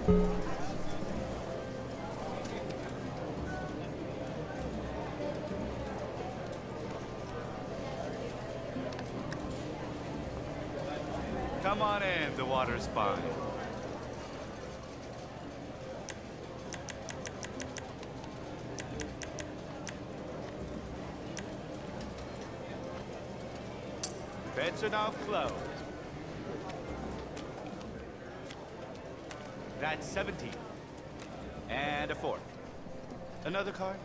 Come on in, the water's fine. Bets are now closed. That's 17. And a 4. Another card.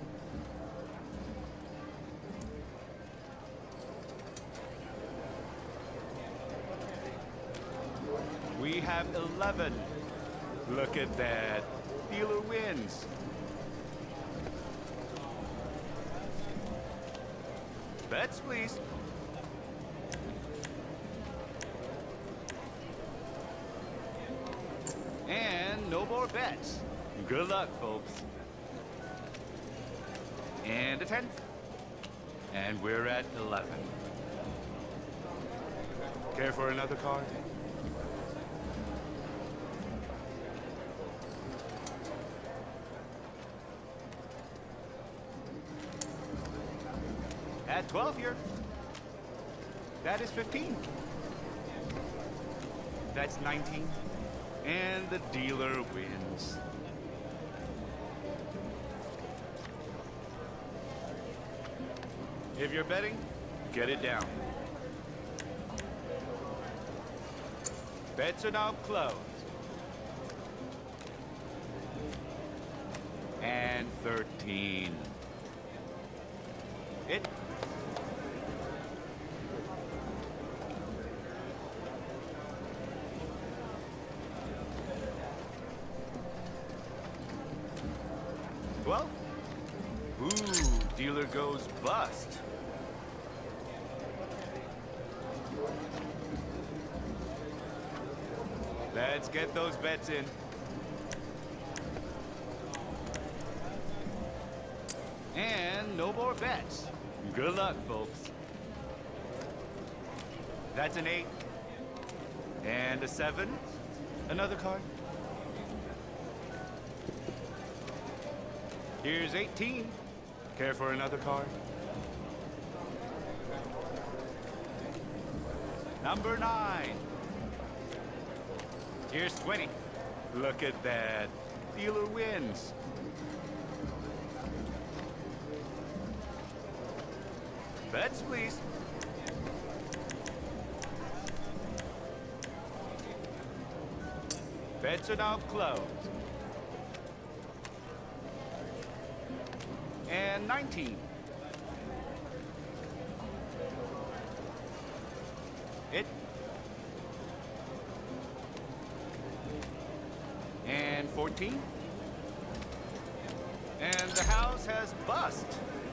We have 11. Look at that. Dealer wins. Bets, please. And no more bets. Good luck, folks. And a 10. And we're at 11. Care for another card? At 12 here. That is 15. That's 19. And the dealer wins. If you're betting, get it down. Bets are now closed. And 13. It. Well, ooh, dealer goes bust. Let's get those bets in. And no more bets. Good luck, folks. That's an 8. And a 7. Another card. Here's 18. Care for another card? Number 9. Here's 20. Look at that. Dealer wins. Bets, please. Bets are now closed. And 19. It. And 14. And the house has bust.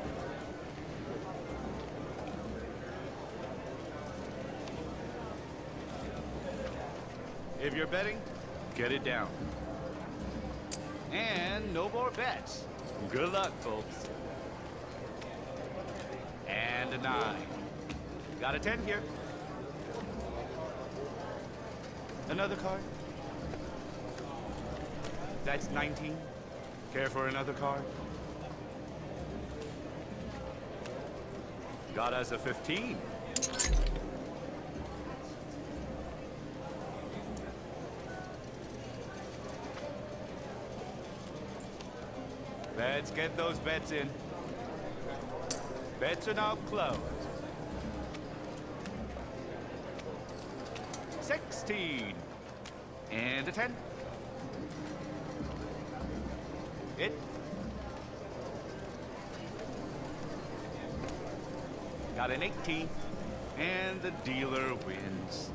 If you're betting, get it down. And no more bets. Good luck, folks. And a 9. Got a 10 here. Another card. That's 19. Care for another card? Got us a 15. Let's get those bets in. Bets are now closed. 16. And a 10. It. Got an 18. And the dealer wins.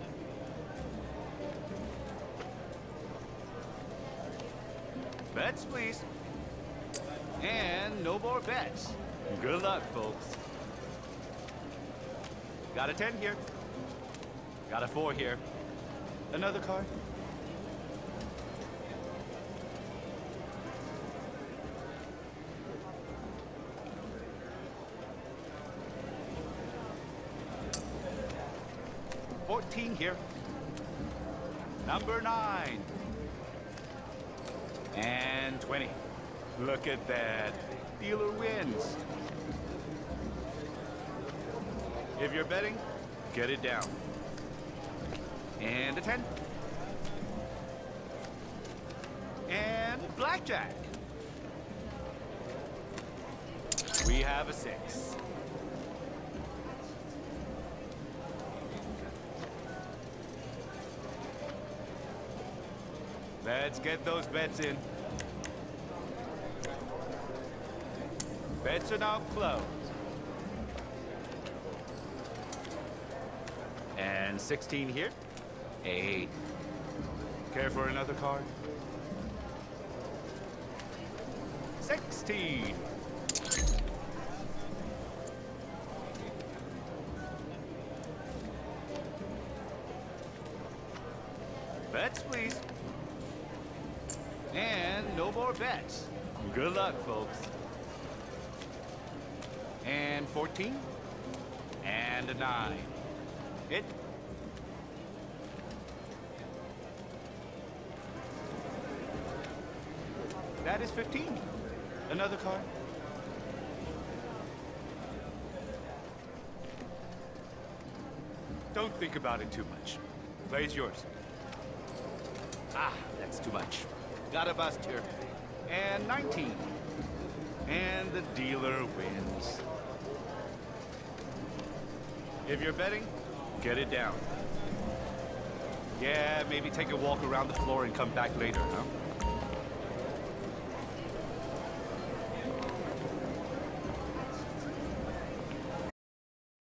Bets, please. And no more bets. Good luck, folks. Got a 10 here. Got a 4 here. Another card. $14 here. Number 9. And 20. Look at that. Dealer wins. If you're betting, get it down. And a 10. And blackjack. We have a 6. Let's get those bets in. Bets are now closed. And 16 here. 8. Care for another card? 16. Bets, please. And no more bets. Good luck, folks. And 14. And a 9. Hit. That is 15. Another card. Don't think about it too much. Play's yours. Ah, that's too much. Got a bust here. And 19. And the dealer wins. If you're betting, get it down. Yeah, maybe take a walk around the floor and come back later, huh?